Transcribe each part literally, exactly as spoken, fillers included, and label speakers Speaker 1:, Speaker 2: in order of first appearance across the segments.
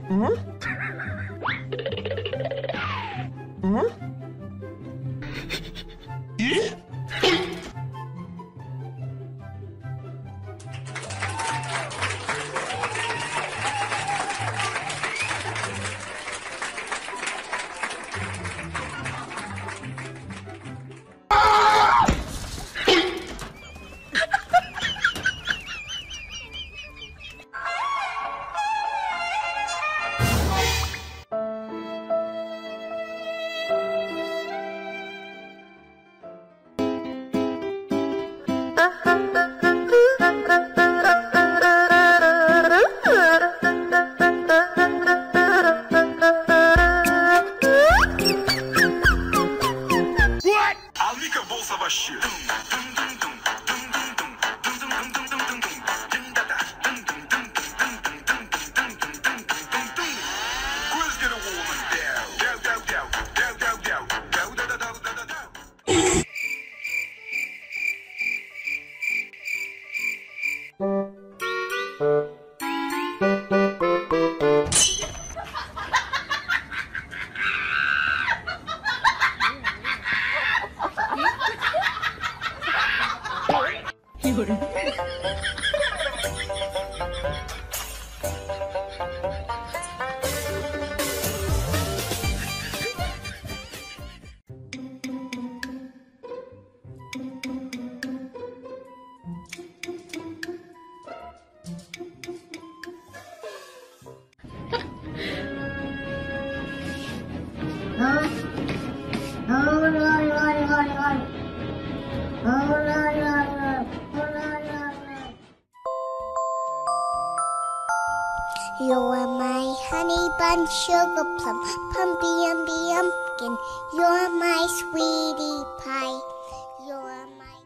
Speaker 1: You are my honey bun, sugar plum, pumpy umby umpkin. You're my sweetie pie. You're my.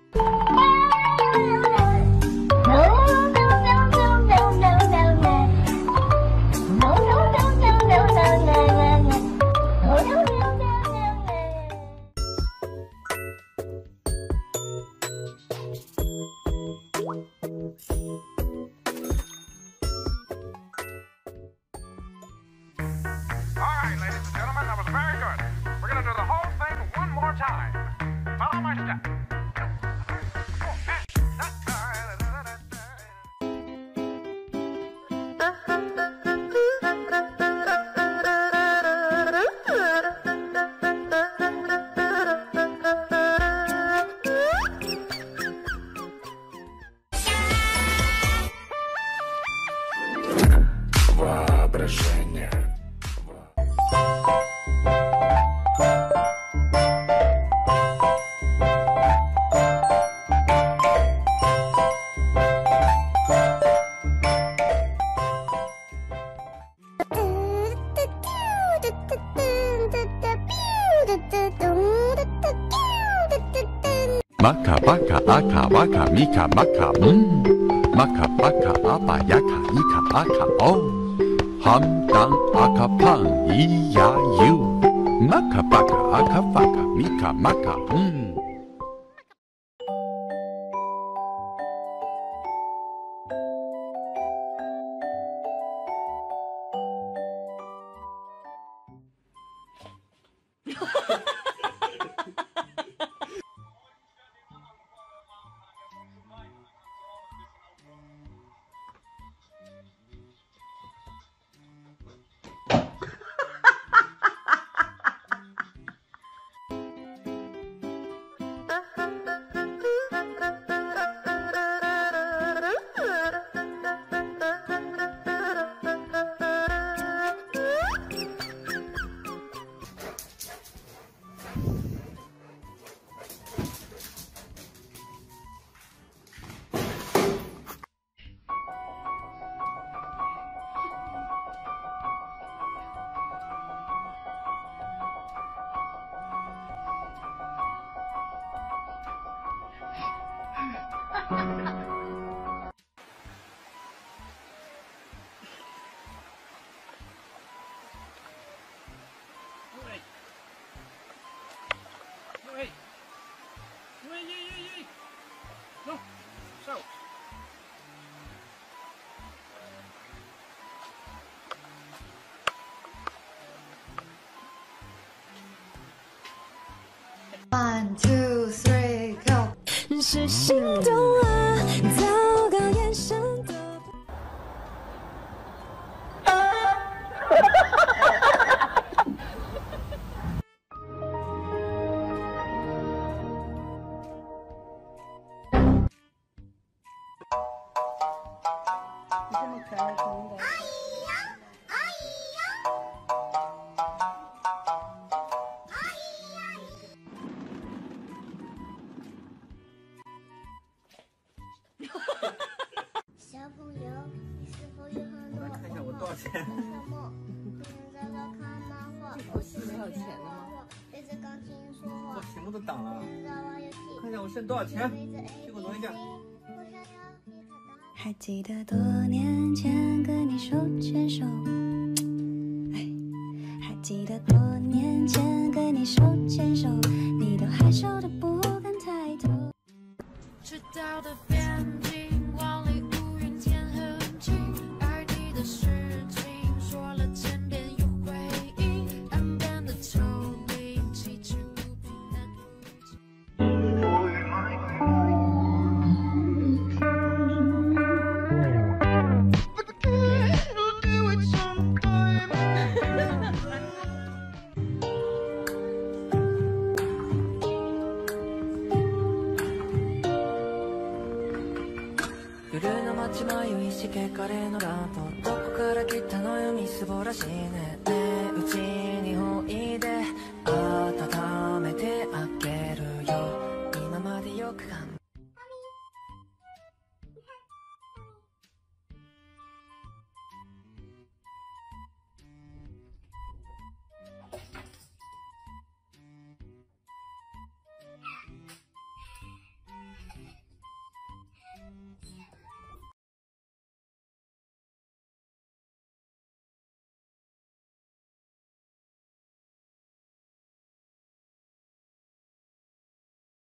Speaker 1: No, no, no, no, no, no, no, no. No, no, no, no, no, no, no, no, no. No, no, no, no, no, no.
Speaker 2: Alright, ladies and gentlemen, that was very good. We're gonna do the whole thing one more time. Follow my step.
Speaker 3: Воображение.
Speaker 4: Maka baka aka waka mika maka mm. Maka baka apa yaka ika aka o. Ham dang aka pang iya you. Maka baka aka waka mika maka mm.
Speaker 2: Wait. Wait, yee, yee, yee. No. So.
Speaker 3: 是心动啊，糟糕眼神的。
Speaker 1: 小朋友，你是否有很多
Speaker 5: 看一下我多少钱？
Speaker 1: 什么？不能找到看漫画，我是没有钱的吗？对着钢琴说话，
Speaker 5: 我屏幕都挡了。
Speaker 1: 看
Speaker 5: 一下我剩多少钱？去给我挪一下。
Speaker 3: 还记得多年前跟你手牵手，哎，还记得多年前跟你手牵手，你都害羞的不敢抬头。迟到的边境，万里无云天很近，爱你的事情说了千遍有回应，岸边的丘陵，崎岖不平难不近。夜の街迷いしけカレーのラートどこから来たのよみすぼらしいねねえうちにおいで